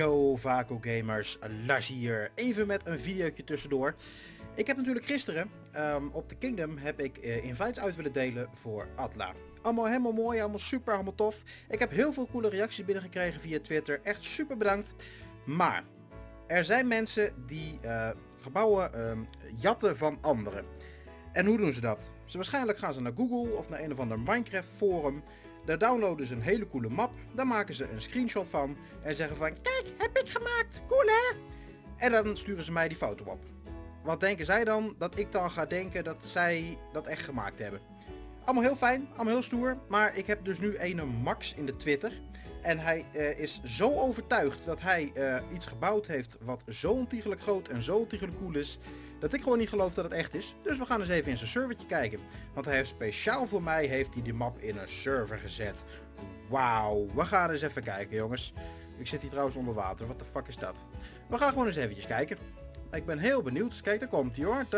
Yo Vaco Gamers, Lars hier, even met een videootje tussendoor. Ik heb natuurlijk gisteren op de Kingdom heb ik invites uit willen delen voor Atla. Allemaal helemaal mooi, allemaal super, allemaal tof. Ik heb heel veel coole reacties binnengekregen via Twitter, echt super bedankt. Maar er zijn mensen die gebouwen jatten van anderen. En hoe doen ze dat? Waarschijnlijk gaan ze naar Google of naar een of ander Minecraft forum. Daar downloaden ze een hele coole map. Daar maken ze een screenshot van. En zeggen van, kijk, heb ik gemaakt. Cool hè? En dan sturen ze mij die foto op. Wat denken zij dan? Dat ik dan ga denken dat zij dat echt gemaakt hebben. Allemaal heel fijn, allemaal heel stoer. Maar ik heb dus nu een Max in de Twitter. En hij is zo overtuigd dat hij iets gebouwd heeft wat zo ontiegelijk groot en zo ontiegelijk cool is. Dat ik gewoon niet geloof dat het echt is. Dus we gaan eens even in zijn servertje kijken. Want hij heeft speciaal voor mij die map in een server gezet. Wauw, we gaan eens even kijken jongens. Ik zit hier trouwens onder water, wat de fuck is dat? We gaan gewoon eens eventjes kijken. Ik ben heel benieuwd. Kijk, daar komt hij hoor.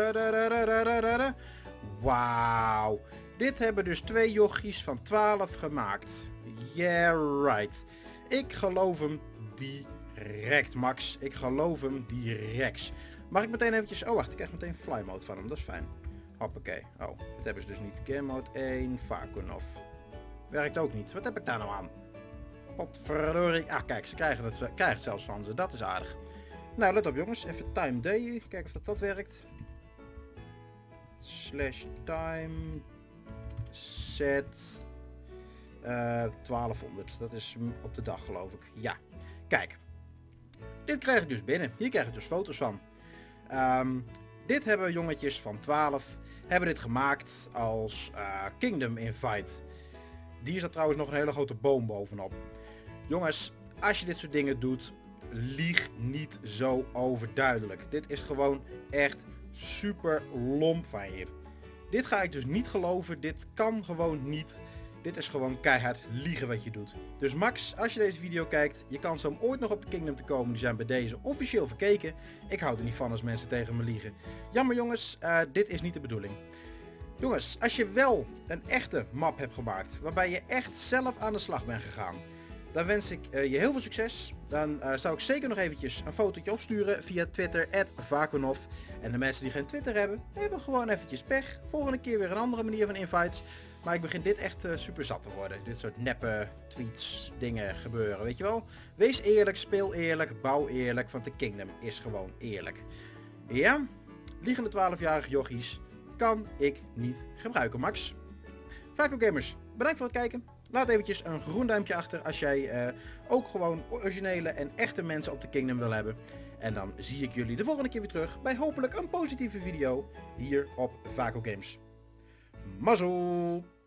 Wauw. Dit hebben dus 2 jochies van 12 gemaakt. Yeah right. Ik geloof hem direct Max. Ik geloof hem direct. Mag ik meteen eventjes... Oh wacht, ik krijg meteen fly mode van hem. Dat is fijn. Hoppakee. Oh, dit hebben ze dus niet. Game mode 1, Vakunov. Werkt ook niet. Wat heb ik daar nou aan? Potverdorie. Ah kijk, ze krijgen het zelfs van ze. Dat is aardig. Nou, let op jongens. Even time day. Kijken of dat werkt. Slash time. Set. 1200. Dat is op de dag geloof ik. Ja. Kijk. Dit krijg ik dus binnen. Hier krijg ik dus foto's van. Dit hebben jongetjes van 12 hebben dit gemaakt als Kingdom Invite. Hier staat trouwens nog een hele grote boom bovenop. Jongens, als je dit soort dingen doet, lieg niet zo overduidelijk. Dit is gewoon echt super lomp van je. Dit ga ik dus niet geloven. Dit kan gewoon niet. Dit is gewoon keihard liegen wat je doet. Dus Max, als je deze video kijkt, je kans om ooit nog op de Kingdom te komen, die zijn bij deze officieel verkeken. Ik hou er niet van als mensen tegen me liegen. Jammer jongens, dit is niet de bedoeling. Jongens, als je wel een echte map hebt gemaakt, waarbij je echt zelf aan de slag bent gegaan, dan wens ik je heel veel succes. Dan zou ik zeker nog eventjes een fotootje opsturen via Twitter @Vakunov. En de mensen die geen Twitter hebben, hebben gewoon eventjes pech. Volgende keer weer een andere manier van invites. Maar ik begin dit echt super zat te worden. Dit soort neppe tweets, dingen gebeuren, weet je wel. Wees eerlijk, speel eerlijk, bouw eerlijk, want de Kingdom is gewoon eerlijk. Ja, liegende 12-jarige jochies kan ik niet gebruiken, Max. Vaco Gamers, bedankt voor het kijken. Laat eventjes een groen duimpje achter als jij ook gewoon originele en echte mensen op de Kingdom wil hebben. En dan zie ik jullie de volgende keer weer terug bij hopelijk een positieve video hier op Vaco Games. Mazzel!